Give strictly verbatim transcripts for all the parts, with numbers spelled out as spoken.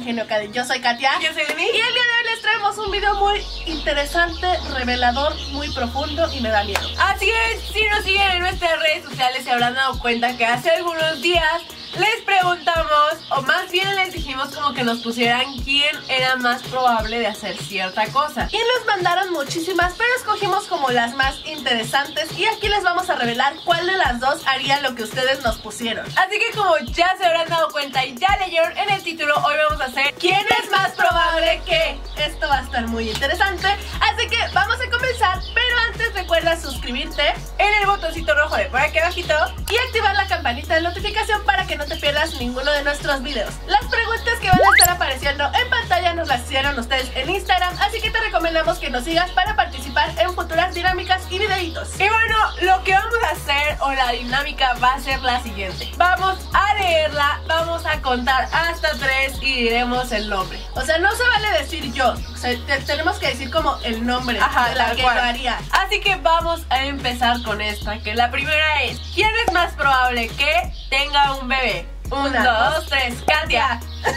Ingenio Cadi. Yo soy Katia. Yo soy Denise. Y el día de hoy les traemos un video muy interesante, revelador, muy profundo y me da miedo. Así es, si nos siguen en nuestras redes sociales se habrán dado cuenta que hace algunos días les preguntamos, o más bien les dijimos como que nos pusieran quién era más probable de hacer cierta cosa. Y nos mandaron muchísimas, pero escogimos como las más interesantes y aquí les vamos a revelar cuál de las dos haría lo que ustedes nos pusieron. Así que como ya se habrán dado cuenta y ya leyeron en el título, hoy vamos a hacer ¿quién es más probable que? Esto va a estar muy interesante, así que vamos a comenzar, pero antes recuerda suscribirte en el botoncito rojo de por aquí abajito y activar la campanita de notificación para que no te pierdas ninguno de nuestros videos. Las preguntas que van a estar apareciendo en pantalla nos las hicieron ustedes en Instagram, así que te recomendamos que nos sigas para participar en futuras dinámicas y videitos. Y bueno, lo que vamos a hacer o la dinámica va a ser la siguiente. Vamos a leerla, vamos a contar hasta tres y diremos el nombre. O sea, no se vale decir yo, o sea, te, tenemos que decir como el nombre. Ajá, de la que lo haría. Así que vamos a empezar con esta, que la primera es: ¿quién es más probable que tenga un bebé? Una, dos, dos, tres, Katia.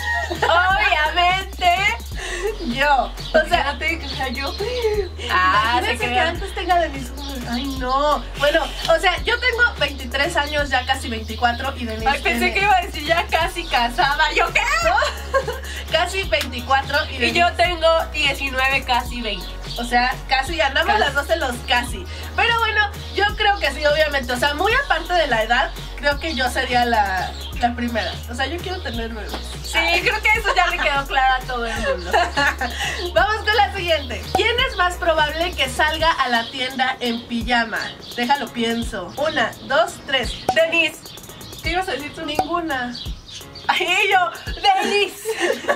Obviamente yo. O sea, te, o sea yo. Ah, se que antes tenga Denise. Ay, no. Bueno, o sea, yo tengo veintitrés años, ya casi veinticuatro, y Denise. Ay, pensé tiene... que iba a decir ya casi casada. ¿Yo qué? ¿No? Casi veinticuatro y, y yo tengo diecinueve, casi veinte. O sea, casi andamos las dos en los casi. Pero bueno, yo creo que sí, obviamente. O sea, muy aparte de la edad, creo que yo sería la, la primera. O sea, yo quiero tener bebés. Sí, creo que eso ya le quedó claro a todo el mundo. Vamos con la siguiente. ¿Quién es más probable que salga a la tienda en pijama? Déjalo pienso. Una, dos, tres. Denise. ¿Qué ibas a decir tú? Ninguna. Ay, yo, Denise.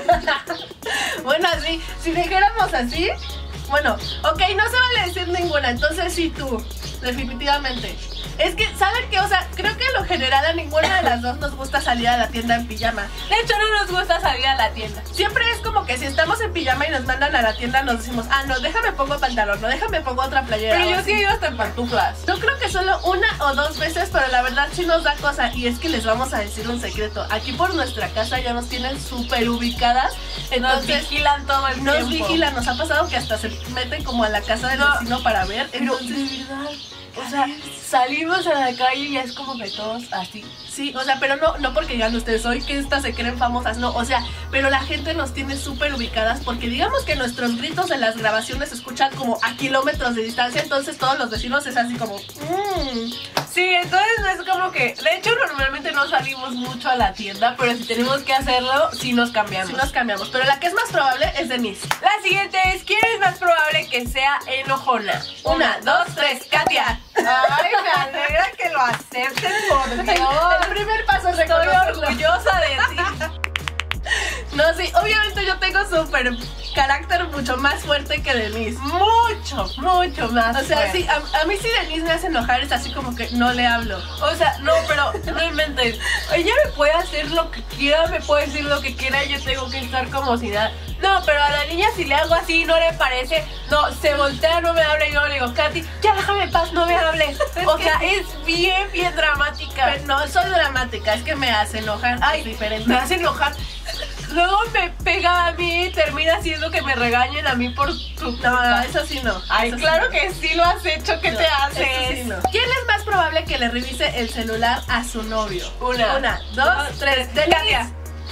Bueno, así, si dijéramos así. Bueno, ok, no se vale decir ninguna, entonces sí tú, definitivamente. Es que, ¿saben qué? O sea, creo que en lo general a ninguna de las dos nos gusta salir a la tienda en pijama. De hecho, no nos gusta salir a la tienda. Siempre es como que si estamos en pijama y nos mandan a la tienda, nos decimos, ah, no, déjame pongo pantalón, no, déjame pongo otra playera. Pero yo sí he ido hasta en pantuflas. Yo creo que solo una o dos veces, pero la verdad sí nos da cosa. Y es que les vamos a decir un secreto. Aquí por nuestra casa ya nos tienen súper ubicadas. Entonces, nos vigilan todo el nos tiempo. Nos vigilan, nos ha pasado que hasta se meten como a la casa del no, vecino para ver. Pero entonces, de verdad, o sea, salimos a la calle y es como que todos así. Sí, o sea, pero no, no porque digan ustedes hoy que estas se creen famosas, no, o sea, pero la gente nos tiene súper ubicadas porque digamos que nuestros gritos en las grabaciones se escuchan como a kilómetros de distancia, entonces todos los vecinos es así como mmm. Sí, entonces no es como que, de hecho normalmente no salimos mucho a la tienda, pero si tenemos que hacerlo, sí nos cambiamos. Sí nos cambiamos, pero la que es más probable es Denise. La siguiente es: ¿quién es más probable que sea enojona? Una, dos, tres, Katia. Ay, me alegra que lo acepten, por Dios. El primer paso es Estoy orgullosa de ti. No, sí, obviamente yo tengo súper carácter mucho más fuerte que Denise. Mucho, mucho más. O sea, fuerte. sí, a, a mí si Denise me hace enojar es así como que no le hablo. O sea, no, pero no inventes. Ella me puede hacer lo que quiera, me puede decir lo que quiera y yo tengo que estar como si nada. No, pero a la niña si le hago así no le parece, no, se voltea, no me habla y yo le digo, Katy, ya déjame en paz, no me hables. O sea, es bien, bien dramática. Pero no soy dramática, es que me hace enojar. Ay, es diferente. Me hace enojar. Luego me pega a mí y termina haciendo que me regañen a mí por tu No, no, eso sí no. Ay, eso claro sí que sí lo has hecho, ¿qué no, te haces? Eso sí no. ¿Quién es más probable que le revise el celular a su novio? Una, Una, dos, dos tres. tres. Katia.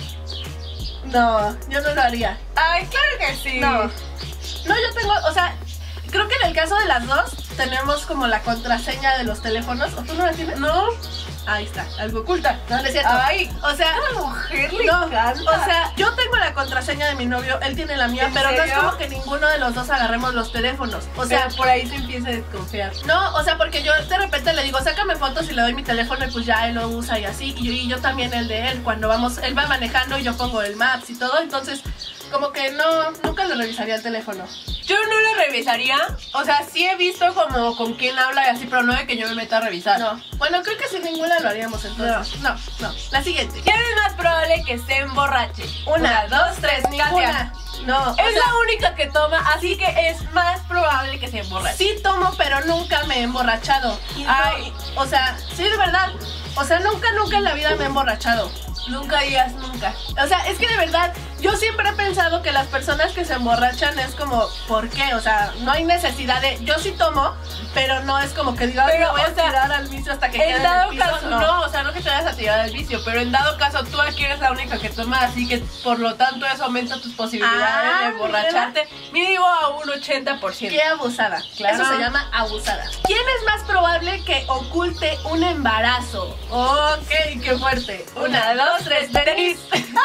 No, yo no lo haría. Ay, claro que sí. No, no, yo tengo, o sea, creo que en el caso de las dos tenemos como la contraseña de los teléfonos. ¿O tú no la tienes? No. Ahí está, algo oculta. No, no es cierto. Ay, o sea, a la mujer le no, encanta. O sea, yo tengo la contraseña de mi novio, él tiene la mía, pero serio? no es como que ninguno de los dos agarremos los teléfonos. O sea, pero por ahí se empieza a desconfiar. No, o sea, porque yo de repente le digo, sácame fotos y le doy mi teléfono y pues ya él lo usa y así. Y yo, y yo también el de él, cuando vamos, él va manejando y yo pongo el Maps y todo, entonces como que no, nunca le revisaría el teléfono. Yo no le revisaría, o sea, sí he visto como con quién habla y así, pero no de que yo me meta a revisar. No, bueno, creo que sin ninguna lo haríamos entonces. No, no, no. La siguiente. ¿Quién es más probable que se emborrache? Una, dos, tres, ninguna. No, es sea, la única que toma, así que es más probable que se emborrache. Sí tomo, pero nunca me he emborrachado. Y Ay, no, o sea, sí, de verdad. O sea, nunca, nunca en la vida me he emborrachado. Nunca digas nunca. O sea, es que de verdad, yo siempre he pensado que las personas que se emborrachan es como, ¿por qué? O sea, no hay necesidad de, yo sí tomo, pero no es como que diga, Pero, me voy a o sea, tirar al vicio hasta que quede En en dado el piso, caso, no. o sea, no que te vayas a tirar al vicio, pero en dado caso tú aquí eres la única que toma, así que por lo tanto eso aumenta tus posibilidades Ah, de emborracharte mínimo a un ochenta por ciento. Qué abusada. Claro. Eso se llama abusada. ¿Quién es más probable que oculte un embarazo? Ok, qué fuerte. Una, dos, tres, Denise.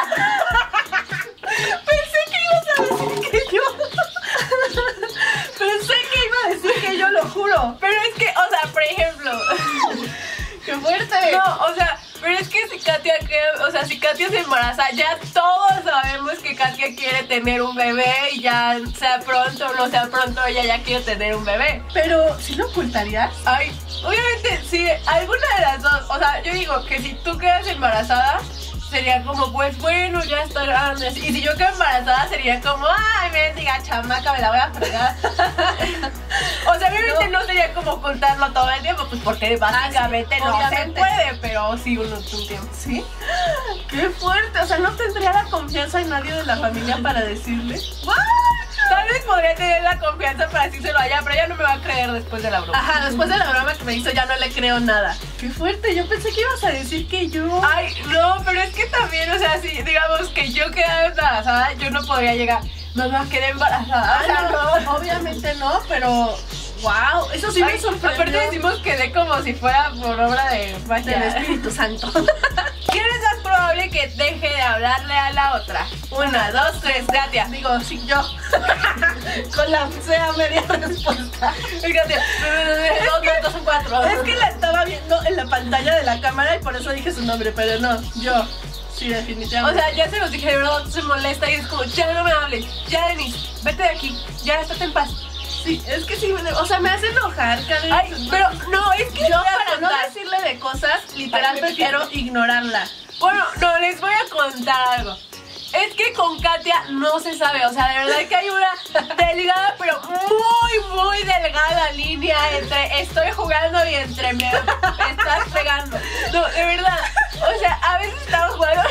Pensé que ibas a decir que yo. Pensé que iba a decir que yo, lo juro. Pero es que, o sea, por ejemplo, ¡Qué fuerte! no, o sea, pero es que si Katia, que, o sea, si Katia se embaraza, ya todos sabemos que Katia quiere tener un bebé y ya sea pronto o no sea pronto, ella ya quiere tener un bebé. Pero, ¿sí lo ocultarías? Ay, obviamente, si alguna de las dos, o sea, yo digo que si tú quedas embarazada, sería como, pues bueno, ya estoy grande. Y si yo quedo embarazada, sería como, ay, mendiga chamaca, me la voy a fregar. O sea, obviamente no. no sería como ocultarlo todo el tiempo, pues porque básicamente Ah, sí, no obviamente. se puede, pero sí un, un tiempo. ¿Sí? ¡Qué fuerte! O sea, ¿no tendría la confianza en nadie de la familia para decirle? Tal vez podría tener la confianza para decírselo allá, pero ella no me va a creer después de la broma. Ajá, después de la broma que me hizo ya no le creo nada. ¡Qué fuerte! Yo pensé que ibas a decir que yo... Ay, no, pero es que también, o sea, si digamos que yo quedara embarazada, yo no podría llegar, mamá, quedé embarazada. Ah, O sea, no, no. obviamente no, pero... ¡Wow! Eso sí Ay, me sorprendió. aparte decimos que de como si fuera por obra de magia. Del Espíritu Santo. ¿Quién es más probable que deje de hablarle a la otra? Una, dos, tres, Katia. Digo, sí, yo. Con la sea media respuesta. Katia. Dos, dos, dos, son cuatro. Es que la estaba viendo en la pantalla de la cámara y por eso dije su nombre, pero no, yo. Sí, O definitivamente. sea, ya se los dije, de verdad se molesta y es como, ya no me hables, ya Denise, vete de aquí, ya estate en paz. Sí, es que sí, o sea, me hace enojar, Karen. Ay, pero no, es que yo les voy a para no contar. decirle de cosas, literal Ay, prefiero ignorarla. Bueno, no, les voy a contar algo. Es que con Katia no se sabe, o sea, de verdad que hay una delgada, pero muy, muy delgada línea entre estoy jugando y entre me, me estás pegando. No, de verdad, o sea, a veces estamos jugando,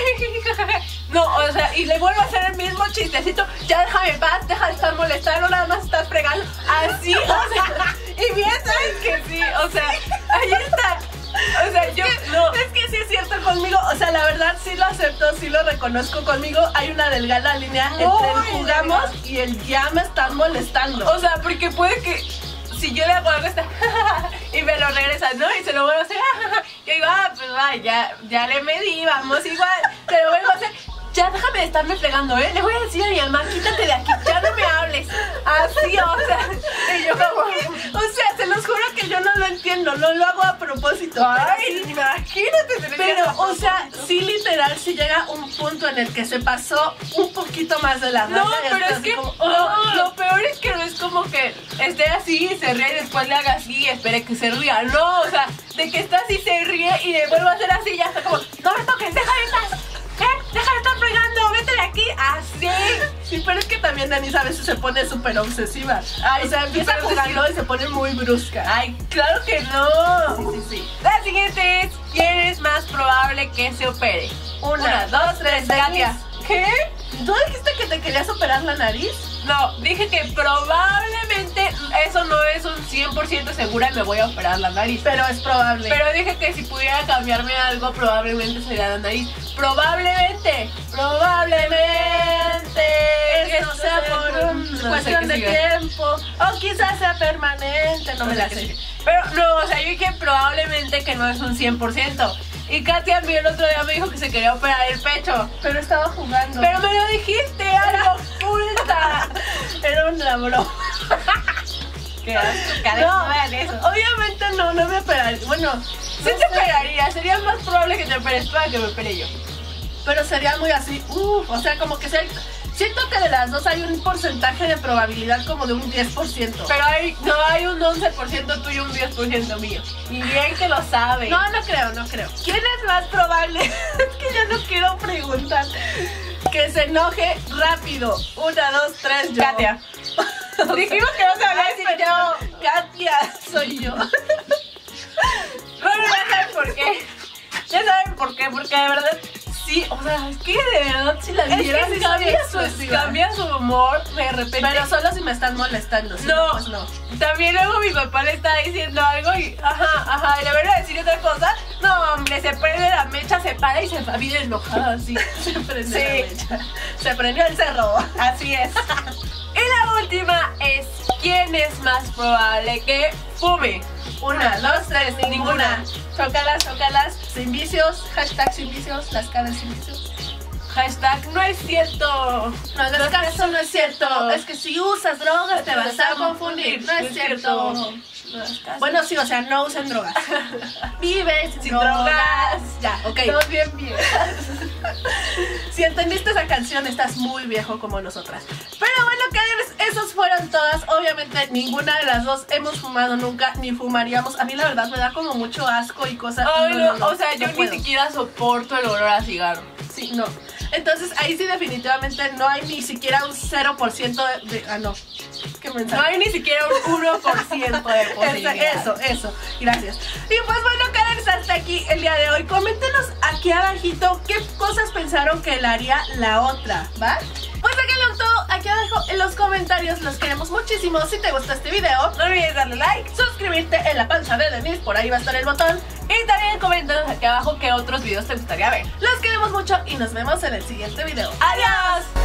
no, o sea, y le vuelvo a hacer el mismo chistecito, ya déjame en paz, deja de estar molestando, nada más estás fregando, así, o sea, y bien sabes que sí, o sea, ahí está. O sea, yo no. Es que sí es cierto conmigo, o sea, la verdad sí lo acepto, sí lo reconozco conmigo. Hay una delgada línea entre el Muy jugamos delgada. y el ya me están molestando. O sea, porque puede que si yo le hago algo está y me lo regresa, ¿no? Y se lo vuelvo a hacer. Yo digo, ah, pues va, ya, ya le medí, vamos igual. Te lo vuelvo a hacer. Ya déjame de estarme fregando, ¿eh? Le voy a decir a mi mamá, quítate de aquí, ya no me hables. Así, o sea. Y yo como, O sea, se los juro que yo no lo entiendo, no lo hago a propósito. ay, imagínate. te lo Pero, hiciera a o sea, propósito. sí literal, sí llega un punto en el que se pasó un poquito más de la No, raya y pero hasta es así que como, lo, "Ah". lo peor es que no es como que esté así y se ríe y después le haga así y espere que se ría. No, o sea, de que está así, se ríe y le vuelvo a hacer así y ya está como, no me toques, déjame en paz. ¿Qué? Deja de estar fregando, vete de aquí. Así. Sí, pero es que también Denise a veces se pone súper obsesiva. Ay, O sea, empieza súper jugando obsesiva. y se pone muy brusca. Ay, claro que no. Sí, sí, sí. La siguiente es, ¿quién es más probable que se opere? Una, dos, tres, Katia. ¿Qué? ¿Tú dijiste que te querías operar la nariz? No, dije que probablemente eso no es un cien por ciento segura y me voy a operar la nariz. Pero es probable. Pero dije que si pudiera cambiarme algo, probablemente sería la nariz. Probablemente, probablemente. Esto sea por una cuestión de tiempo. O quizás sea permanente. No me la sé. Pero no, o sea, yo dije probablemente que no es un cien por ciento. Y Katia a mí el otro día me dijo que se quería operar el pecho. Pero estaba jugando. Pero me lo dijiste, algo oculta. Era una broma. Qué asco, Karen, no vean eso. Obviamente no, no me operaría. Bueno, Sí te operaría, sería más probable que te operes tú a que me opere yo. pero sería muy así. Uff, o sea, como que sea. Siento que de las dos hay un porcentaje de probabilidad como de un diez por ciento. Pero hay, no hay un once por ciento tuyo y un diez por ciento mío. Y bien que lo sabe. No, no creo, no creo. ¿Quién es más probable? Es que ya no quiero preguntar. Que se enoje rápido. Una, dos, tres, yo. Katia. Dijimos que no se hablaba Ay, así pero yo. Katia, soy yo. Bueno, ya saben por qué. Ya saben por qué, porque de verdad sí, o sea, es que de verdad si la Es que vieran sí soy cambia, su, explosiva. cambia su humor de repente. Pero solo si me están molestando. Si No. no, pues no. También luego mi papá le está diciendo algo y ajá, ajá, y le vengo a decir otra cosa. No, hombre, se prende la mecha, se para y se va bien enojada así. Se prendió Sí. la mecha. Se prendió el cerro. Así es. Y la última es, ¿quién es más probable que fume? Una, dos, tres, ninguna. Chócalas, chócalas. Sin vicios. Hashtag sin vicios. Las caras sin vicios. Hashtag no es cierto. No hagas caso, no es cierto. Es que si usas drogas te vas a confundir. No es cierto. No hagas caso. Bueno, sí, o sea, no usen drogas. Vives sin, Sin drogas. drogas. Ya, ok. Todos bien bien. Si entendiste esa canción, estás muy viejo como nosotras. Pero bueno, Caders, esos fueron todas. Obviamente, ninguna de las dos hemos fumado nunca, ni fumaríamos. A mí, la verdad, me da como mucho asco y cosas. Ay, no, no, no, no, o sea, no yo ni puedo. siquiera soporto el olor a cigarro. Sí, no. Entonces, ahí sí, definitivamente no hay ni siquiera un cero por ciento de, de. Ah, no. ¿Qué mensaje? No hay ni siquiera un uno por ciento de posibilidad. Eso, eso, gracias. Y pues bueno, Caders, hasta aquí el día de hoy. Coméntenos aquí abajito qué cosas pensaron que le haría la otra, ¿va? Pues déjenlo todo aquí abajo en los comentarios. Los queremos muchísimo. Si te gustó este video, No olvides darle like. suscribirte en la panza de Denise, por ahí va a estar el botón. Y también coméntanos aquí abajo qué otros videos te gustaría ver. Los queremos mucho y nos vemos en el siguiente video. ¡Adiós!